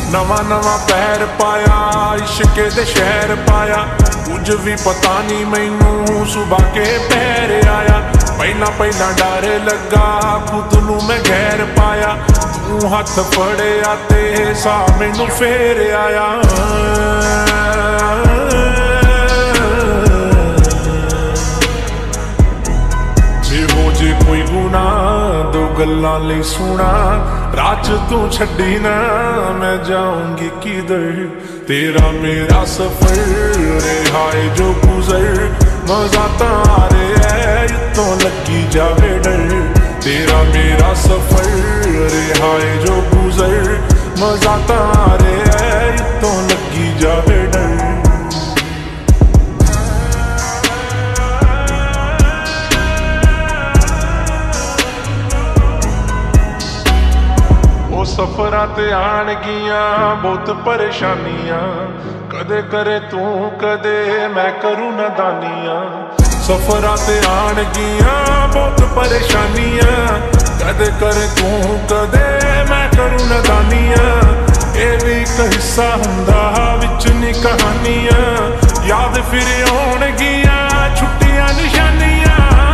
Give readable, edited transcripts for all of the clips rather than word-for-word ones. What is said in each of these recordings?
नवा नवा पैर पाया इश्के दे शहर पाया, कुछ भी पता नहीं मैनू सुबह के पैर आया। पहला पहला डर लगा खुद नू मैं गैर पाया, तू हथ फड़िया ते सा मैनू फेर आया। जे कोई गुना दो गल्लां लई सुना, राज तू छड्डी ना मैं जाऊंगी किधर। तेरा मेरा सफर रिहाए जो गुजर, मजा तारे है तो लगी जावे डर। तेरा मेरा सफर रिहाए जो गुजर, मजा तारे है तो लगी जावे डर। सफरां ते आणगियां बहुत परेशानियां, कदे करे तू कदे मैं करूं नादानियां। सफरां ते आणगियां बहुत परेशानियां, कदे करे तू कदे मैं करूं नादानियां। ये भी एक हिस्सा हुंदा विच नी कहानियां, याद फिर आउणगियां छुट्टियां निशानियां।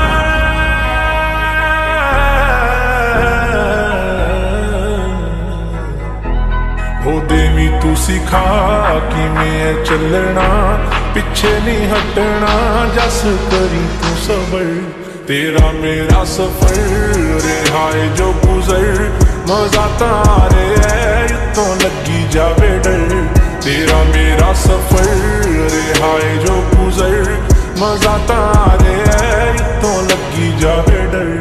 हो देवी तू सिखा किवें चलना, पिछे नहीं हटना जस करी तू सबर। तेरा मेरा सफर रिहाए जो गुजर, मजा तारे है तो लगी जावे डर। तेरा मेरा सफर रिहाए जो गुजर, मजा तारे है तो लगी जावे डर।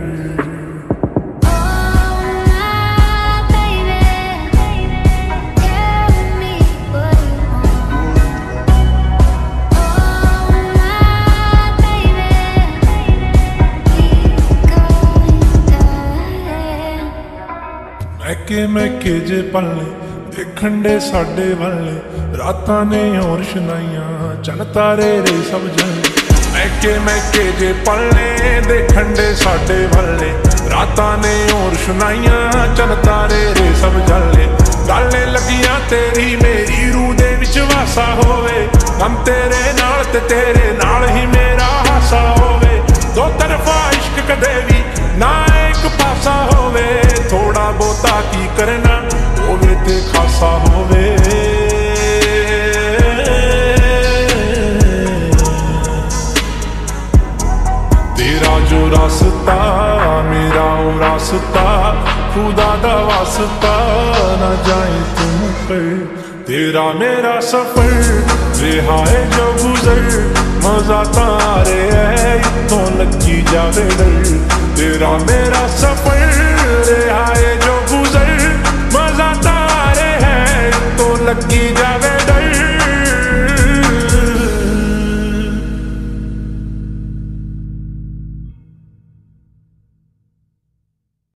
मैके जे पलने देखण दे साडे वाले, रातां ने और शनाइयां चन तारे रे सब जल। मैके जे पलने देखण दे साडे वाले, रातां ने और शनाइयां चन तारे रे सब जले। गल्ले लगियां तेरी मेरी रूह दे विच वासा होवे, गम तेरे नाल ते तेरे नाल ही मेरा हासा होवे। दो तरफा इश्क कदे भी ना एक पासा होवे, थोड़ा बहुता की करना होवे ते खासा होवे। तेरा जो रास्ता मेरा वो रास्ता, खुदा दा वास्ता ना जाए तुम पर। तेरा मेरा सफर रिहाए जो गुजर, मजा तारे है तो लगी जावे डर। तेरा मेरा सफर रिहाए जो गुजर, मजा तारे है तो लगी जावे।